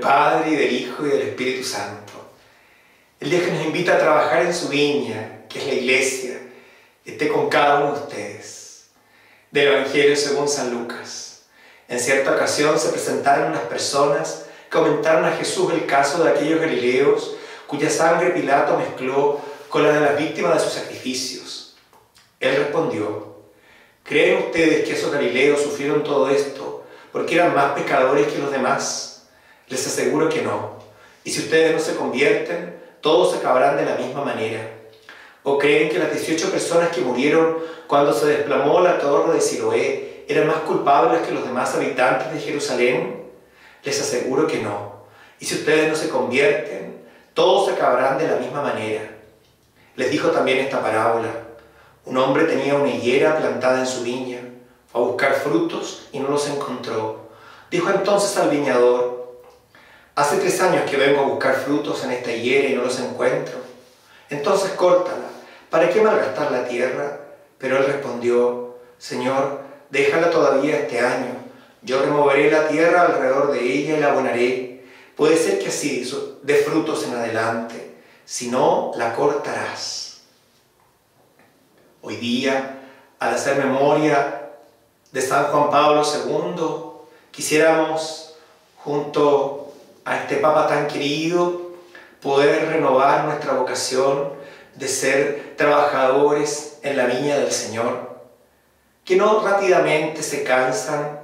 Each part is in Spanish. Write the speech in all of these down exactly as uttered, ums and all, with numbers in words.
Padre, y del Hijo, y del Espíritu Santo. El Dios que nos invita a trabajar en su viña, que es la Iglesia, esté con cada uno de ustedes. Del Evangelio según San Lucas. En cierta ocasión se presentaron unas personas que comentaron a Jesús el caso de aquellos galileos cuya sangre Pilato mezcló con la de las víctimas de sus sacrificios. Él respondió: ¿creen ustedes que esos galileos sufrieron todo esto porque eran más pecadores que los demás? Les aseguro que no. Y si ustedes no se convierten, todos acabarán de la misma manera. ¿O creen que las dieciocho personas que murieron cuando se desplomó la torre de Siloé eran más culpables que los demás habitantes de Jerusalén? Les aseguro que no. Y si ustedes no se convierten, todos acabarán de la misma manera. Les dijo también esta parábola. Un hombre tenía una higuera plantada en su viña. Fue a buscar frutos y no los encontró. Dijo entonces al viñador: hace tres años que vengo a buscar frutos en esta higuera y no los encuentro. Entonces córtala. ¿Para qué malgastar la tierra? Pero él respondió: Señor, déjala todavía este año. Yo removeré la tierra alrededor de ella y la abonaré. Puede ser que así dé frutos en adelante. Si no, la cortarás. Hoy día, al hacer memoria de San Juan Pablo segundo, quisiéramos, junto a este Papa tan querido, poder renovar nuestra vocación de ser trabajadores en la viña del Señor, que no rápidamente se cansan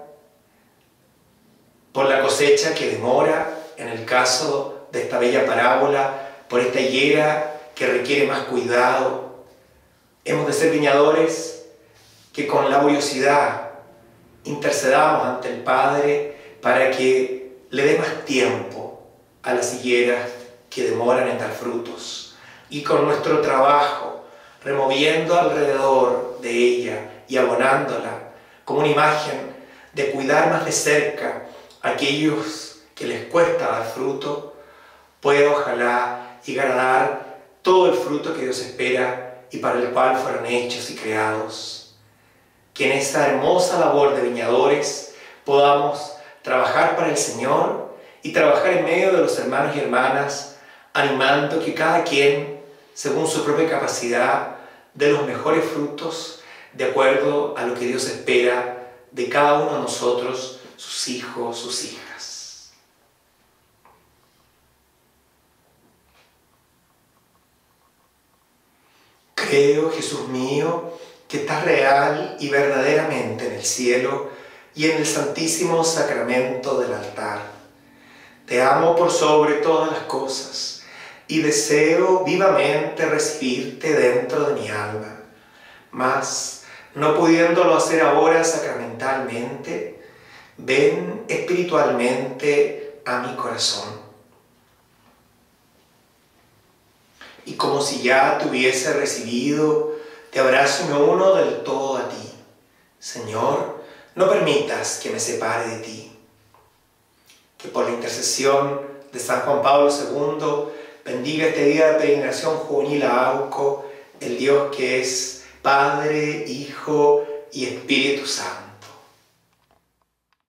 por la cosecha que demora, en el caso de esta bella parábola, por esta higuera que requiere más cuidado. Hemos de ser viñadores que con laboriosidad intercedamos ante el Padre para que le dé más tiempo a las higueras que demoran en dar frutos, y con nuestro trabajo, removiendo alrededor de ella y abonándola, como una imagen de cuidar más de cerca a aquellos que les cuesta dar fruto, pueda ojalá llegar a dar todo el fruto que Dios espera y para el cual fueron hechos y creados. Que en esta hermosa labor de viñadores podamos trabajar para el Señor y trabajar en medio de los hermanos y hermanas, animando que cada quien, según su propia capacidad, dé los mejores frutos de acuerdo a lo que Dios espera de cada uno de nosotros, sus hijos, sus hijas. Creo, Jesús mío, que estás real y verdaderamente en el cielo y en el santísimo sacramento del altar. Te amo por sobre todas las cosas y deseo vivamente recibirte dentro de mi alma. Mas, no pudiéndolo hacer ahora sacramentalmente, ven espiritualmente a mi corazón. Y como si ya te hubiese recibido, te abrazo y me uno del todo a ti. Señor, no permitas que me separe de ti. Que por la intercesión de San Juan Pablo segundo bendiga este día de peregrinación juvenil a Auco, el Dios que es Padre, Hijo y Espíritu Santo.